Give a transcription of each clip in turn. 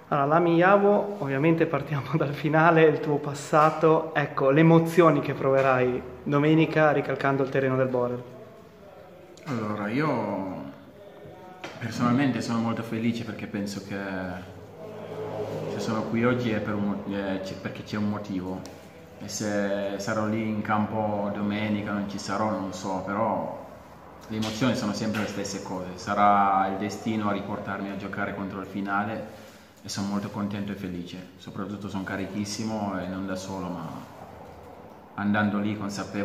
Allora, Lami Javo, ovviamente partiamo dal finale, il tuo passato, ecco, le emozioni che proverai domenica ricalcando il terreno del Borel. Allora, io personalmente sono molto felice perché penso che se sono qui oggi è perché c'è un motivo. E se sarò lì in campo domenica, non ci sarò, non so, però le emozioni sono sempre le stesse cose. Sarà il destino a riportarmi a giocare contro il finale e sono molto contento e felice. Soprattutto sono carichissimo e non da solo, ma andando lì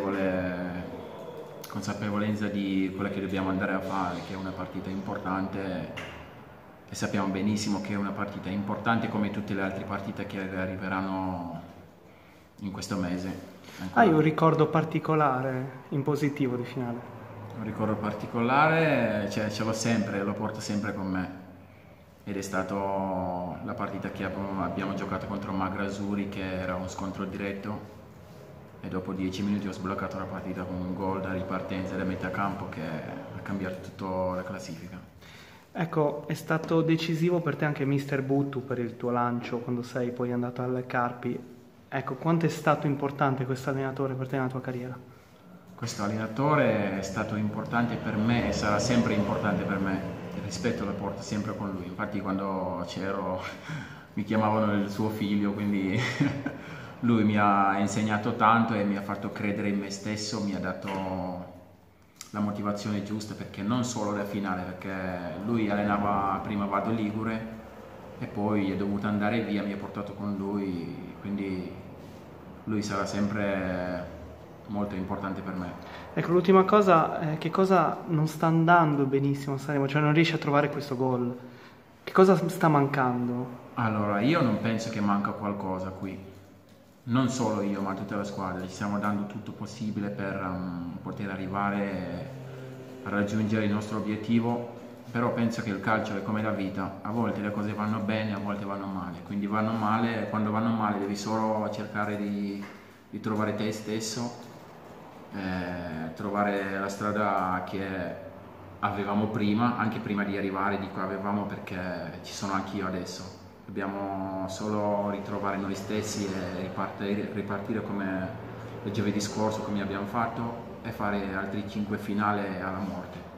consapevolezza di quella che dobbiamo andare a fare, che è una partita importante e sappiamo benissimo che è una partita importante come tutte le altre partite che arriveranno in questo mese. Hai Ancora un ricordo particolare in positivo di finale? un ricordo particolare, ce l'ho sempre, lo porto sempre con me. Ed è stata la partita che abbiamo giocato contro Magrasuri, che era uno scontro diretto, e dopo 10 minuti ho sbloccato la partita con un gol da ripartenza da metà campo che ha cambiato tutta la classifica. Ecco, è stato decisivo per te anche Mister Buttu per il tuo lancio quando sei poi andato alle Carpi. Ecco, quanto è stato importante questo allenatore per te nella tua carriera? Questo allenatore è stato importante per me e sarà sempre importante per me. Il rispetto lo porto sempre con lui. Infatti quando c'ero mi chiamavano il suo figlio, quindi lui mi ha insegnato tanto e mi ha fatto credere in me stesso, mi ha dato la motivazione giusta, perché non solo la finale, perché lui allenava prima Vado Ligure e poi è dovuto andare via, mi ha portato con lui, quindi lui sarà sempre molto importante per me. Ecco, l'ultima cosa, che cosa non sta andando benissimo a Sanremo? Cioè non riesci a trovare questo gol? Che cosa sta mancando? Allora, io non penso che manca qualcosa qui, non solo io, ma tutta la squadra. Ci stiamo dando tutto possibile per poter arrivare a raggiungere il nostro obiettivo, però penso che il calcio è come la vita, a volte le cose vanno bene, a volte vanno male, quindi vanno male, quando vanno male devi solo cercare di trovare te stesso, trovare la strada che avevamo prima, anche prima di arrivare di qua avevamo, perché ci sono anch'io adesso. Dobbiamo solo ritrovare noi stessi e ripartire come il giovedì scorso, come abbiamo fatto, e fare altri 5 finali alla morte.